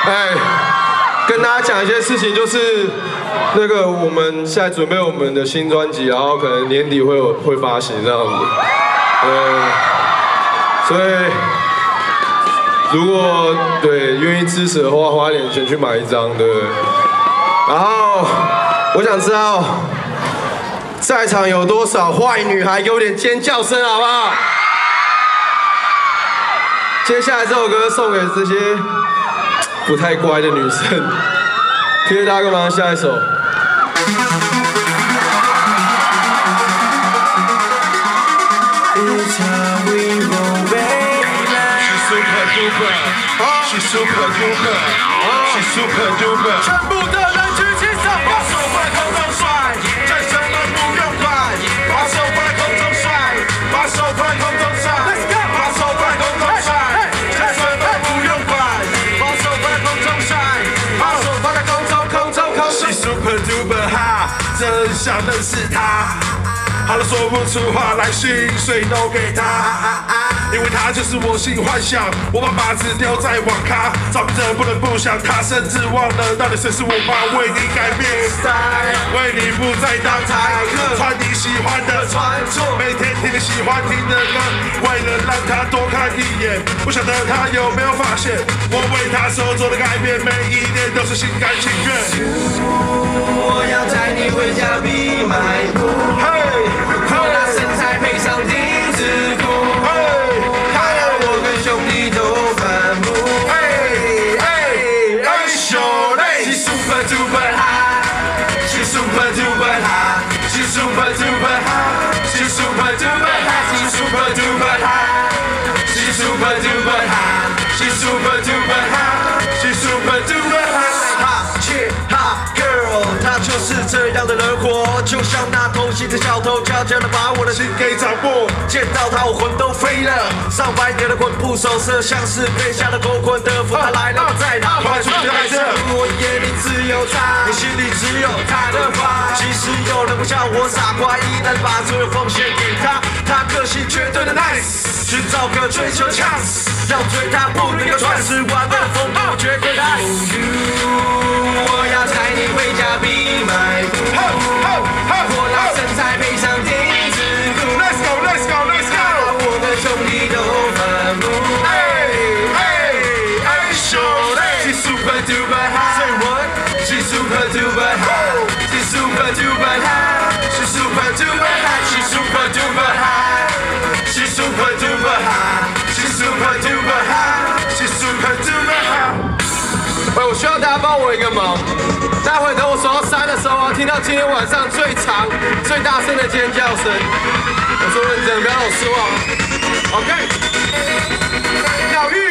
跟大家讲一些事情，就是那个我们现在准备我们的新专辑，然后可能年底会发行这样子。所以如果愿意支持的话，花一点钱去买一张，对。然后我想知道在场有多少坏女孩，给我点尖叫声好不好？接下来这首歌送给这些不太乖的女生，谢谢大家，跟忙下一首。She's super duper, she's super duper。全部的人举起手，把手放在空中甩，再什么不用管，把手放在空中甩，把手放在空中甩，把手放在空中甩，再什么不用管，把手放在空中甩，把手放在空中。She's super duper hot， 真想认识她，好了说不出话来，薪水都给她。因为他就是我性幻想，我把靶子丢在网咖，找不着不能不想他，甚至忘了到底谁是我妈，为你改变 style， 为你不再当台客，穿你喜欢的穿着，每天听你喜欢听的歌，为了让他多看一眼，不晓得他有没有发现，我为他所做的改变，每一年都是心甘情愿。 我要带你回家闭买步，我拿身材配上丁字裤。兄弟都反目，兄弟 ，She's super duper hot，She's super duper hot，She's super duper hot，She's super duper hot，She's super duper hot，She's super duper hot，She's super duper hot，She's super duper hot，Hot chick hot girl， 她就是这样的人活，就像那偷袭的小偷，悄悄地把我的心给掌握。见到她我魂都飞了，上百年的魂不守舍，像是被下了头捆的符。她来了在哪？快出来这！我眼里只有她，你心里只有她的话。即使有人不叫我傻瓜，依然把所有奉献给她。她个性绝对的 nice， 寻找个追求 chance， 要追她不能够钻石玩的风度绝对 nice。我要带你回家闭买步，我拿身材配上丁字裤。Let's go, let's go, let's go。我的兄弟都反目，兄弟。She's super duper hot。Say what? She's super duper hot. She's super duper hot. She's super duper hot. She's super duper hot. She's super duper hot. She's super duper hot. She's super duper hot。 我需要大家帮我一个忙，待会等我数到3的时候啊，听到今天晚上最长、最大声的尖叫声。我说认真，不要让我失望。OK， 鸟玉。